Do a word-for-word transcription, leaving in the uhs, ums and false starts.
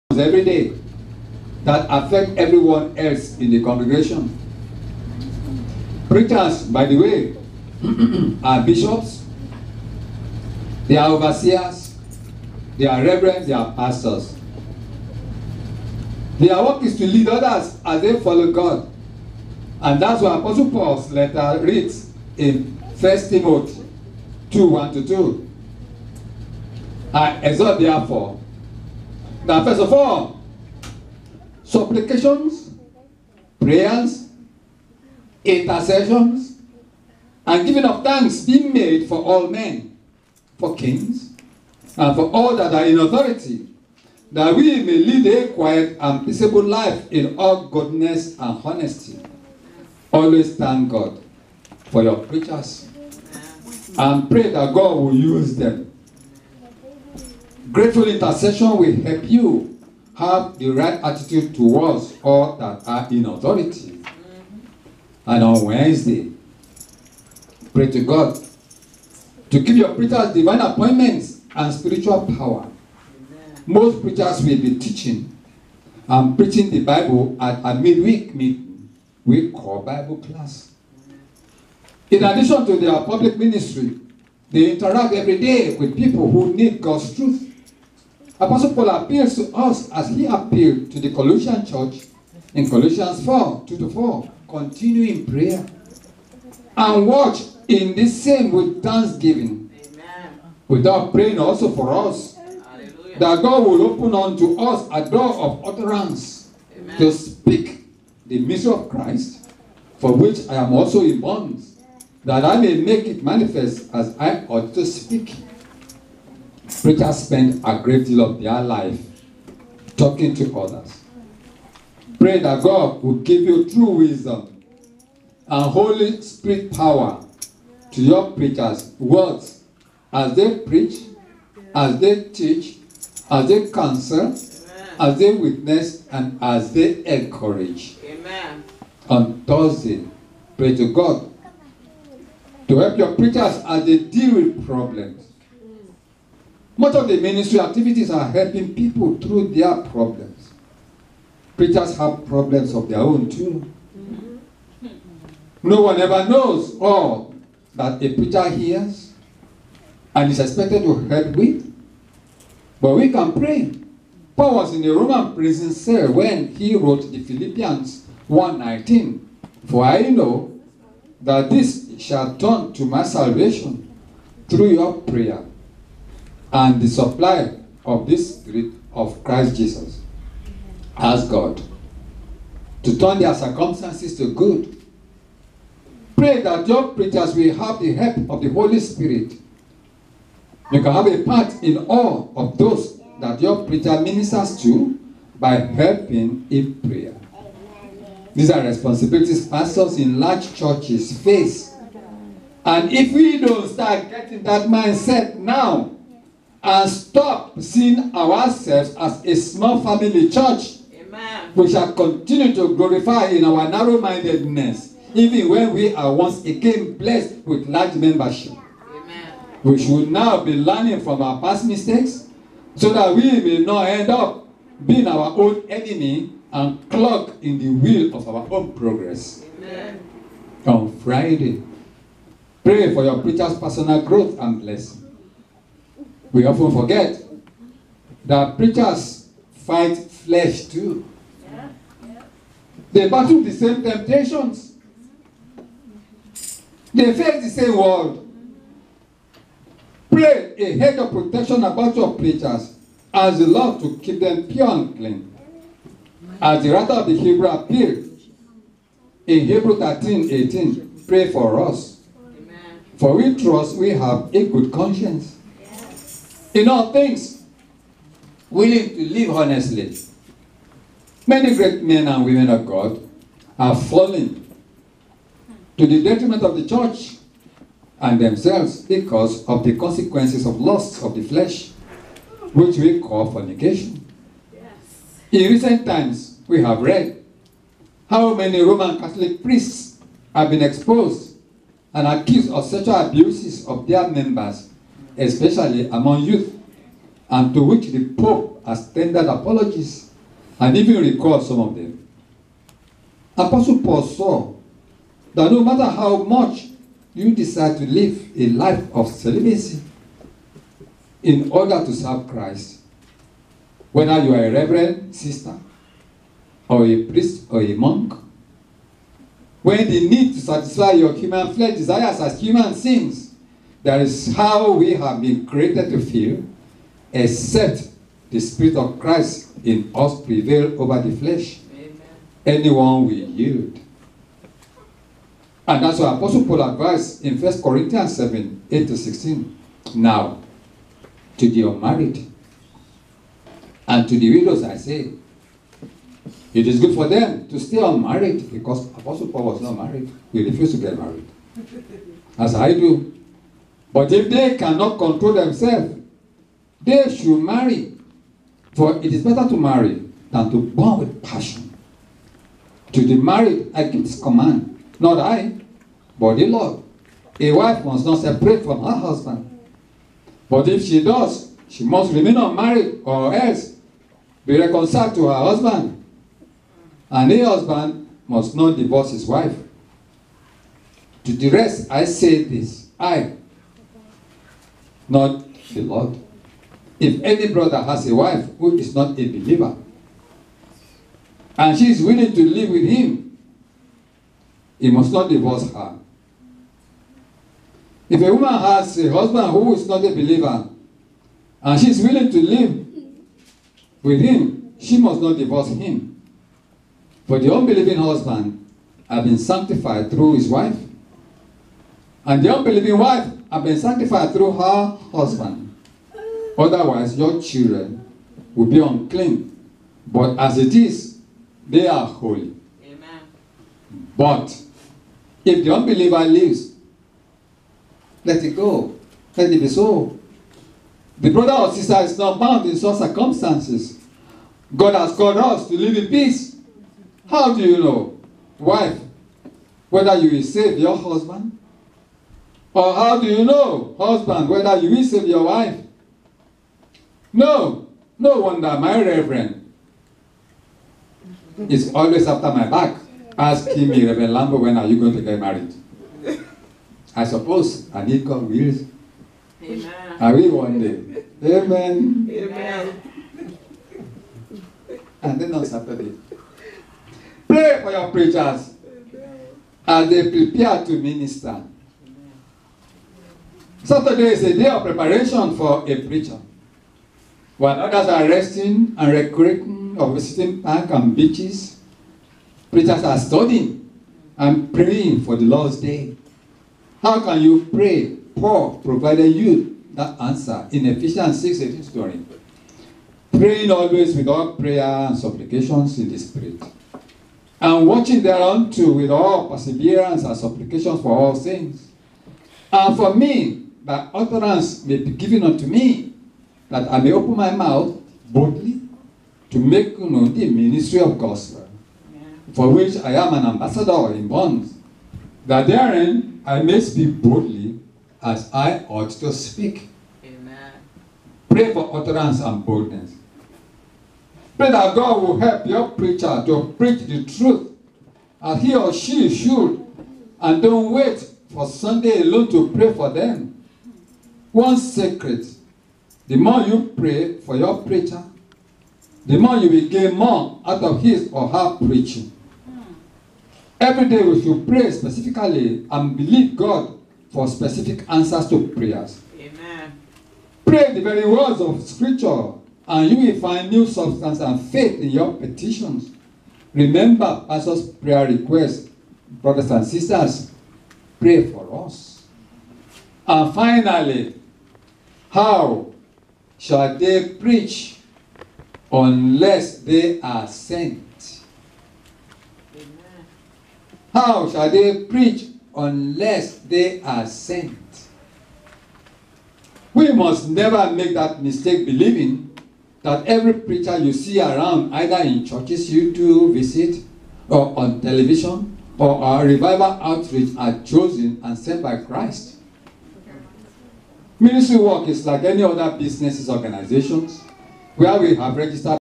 every day that affect everyone else in the congregation. Preachers, by the way, are bishops, they are overseers, they are reverends, they are pastors. Their work is to lead others as they follow God. And that's what Apostle Paul's letter reads in First Timothy two, one to two. I exhort therefore that first of all, supplications, prayers, intercessions, and giving of thanks be made for all men, for kings, and for all that are in authority, that we may lead a quiet and peaceable life in all goodness and honesty. Always thank God for your preachers and pray that God will use them. Grateful intercession will help you have the right attitude towards all that are in authority. And on Wednesday, pray to God to give your preachers divine appointments and spiritual power. Most preachers will be teaching and preaching the Bible at a midweek meeting we call Bible class. In addition to their public ministry, they interact every day with people who need God's truth. Apostle Paul appeals to us as he appealed to the Colossian church in Colossians four, two to four. Continue in prayer and watch in the same with thanksgiving. Amen. Without praying also for us, hallelujah, that God will open unto us a door of utterance, amen, to speak the mystery of Christ, for which I am also in bonds, that I may make it manifest as I ought to speak. Preachers spend a great deal of their life talking to others. Pray that God will give you true wisdom and Holy Spirit power to your preachers' words as they preach, as they teach, as they counsel, amen, as they witness, and as they encourage. Amen. On Thursday, pray to God to help your preachers as they deal with problems. Much of the ministry activities are helping people through their problems. Preachers have problems of their own too. Mm-hmm. No one ever knows all that a preacher hears and is expected to help with. But we can pray. Paul was in a Roman prison cell when he wrote the Philippians one nineteen. For I know that this shall turn to my salvation through your prayer and the supply of this Spirit of Christ Jesus. Ask God to turn their circumstances to good. Pray that your preachers will have the help of the Holy Spirit. You can have a part in all of those that your preacher ministers to by helping in prayer. These are responsibilities pastors in large churches face. And if we don't start getting that mindset now, and stop seeing ourselves as a small family church, amen, we shall continue to glorify in our narrow-mindedness, even when we are once again blessed with large membership. Amen. We should now be learning from our past mistakes so that we will not end up being our own enemy and clog in the wheel of our own progress. Amen. On Friday, pray for your preacher's personal growth and blessing. We often forget that preachers fight flesh too. Yeah. Yeah. They battle the same temptations. They face the same world. Pray a hedge of protection about your preachers as the Lord to keep them pure and clean. As the writer of the Hebrew appealed in Hebrew thirteen eighteen, pray for us. Amen. For we trust we have a good conscience. In all things, willing to live honestly. Many great men and women of God are falling to the detriment of the church and themselves because of the consequences of lusts of the flesh, which we call fornication. Yes. In recent times, we have read how many Roman Catholic priests have been exposed and accused of sexual abuses of their members, especially among youth, and to which the Pope has tendered apologies and even recalled some of them. Apostle Paul saw that no matter how much you decide to live a life of celibacy in order to serve Christ, whether you are a reverend sister or a priest or a monk, when the need to satisfy your human flesh desires as human sins, that is how we have been created to feel, except the Spirit of Christ in us prevail over the flesh. Amen. Anyone will yield. And that's what Apostle Paul advised in First Corinthians seven, eight to sixteen. Now, to the unmarried and to the widows I say, it is good for them to stay unmarried, because Apostle Paul was not married. He refused to get married, as I do. But if they cannot control themselves, they should marry. For it is better to marry than to burn with passion. To the married, I give this command, not I, but the Lord. A wife must not separate from her husband. But if she does, she must remain unmarried, or else be reconciled to her husband. And a husband must not divorce his wife. To the rest, I say this, I, not the Lord. If any brother has a wife who is not a believer, and she is willing to live with him, he must not divorce her. If a woman has a husband who is not a believer, and she is willing to live with him, she must not divorce him. For the unbelieving husband has been sanctified through his wife, and the unbelieving wife has been sanctified through her husband. Otherwise, your children will be unclean. But as it is, they are holy. Amen. But if the unbeliever lives, let it go. Let it be so. The brother or sister is not bound in such circumstances. God has called us to live in peace. How do you know, wife, whether you will save your husband? Or how do you know, husband, whether you will save your wife? No, no wonder my reverend is always after my back, asking me, Reverend Lambo, when are you going to get married? I suppose I need God wills. Amen. I will one day. Amen. Amen. And then on Saturday, pray for your preachers as they prepare to minister. Saturday is a day of preparation for a preacher. While others are resting and recreating or visiting parks and beaches, preachers are studying and praying for the Lord's day. How can you pray? Paul provided you that answer in Ephesians six, eighteen to twenty. Praying always with all prayer and supplications in the Spirit, and watching thereunto with all perseverance and supplications for all things. And for me, that utterance may be given unto me, that I may open my mouth boldly to make known the ministry of gospel, yeah, for which I am an ambassador in bonds, that therein I may speak boldly as I ought to speak. Amen. Pray for utterance and boldness. Pray that God will help your preacher to preach the truth as he or she should, and don't wait for Sunday alone to pray for them. One secret: the more you pray for your preacher, the more you will gain more out of his or her preaching. Every day we should pray specifically and believe God for specific answers to prayers. Amen. Pray the very words of Scripture, and you will find new substance and faith in your petitions. Remember Pastor's prayer request. Brothers and sisters, pray for us. And finally, how shall they preach unless they are sent? Amen. How shall they preach unless they are sent? We must never make that mistake believing that every preacher you see around, either in churches you do visit, or on television, or our revival outreach, are chosen and sent by Christ. Ministry work is like any other businesses, organizations. where we have registered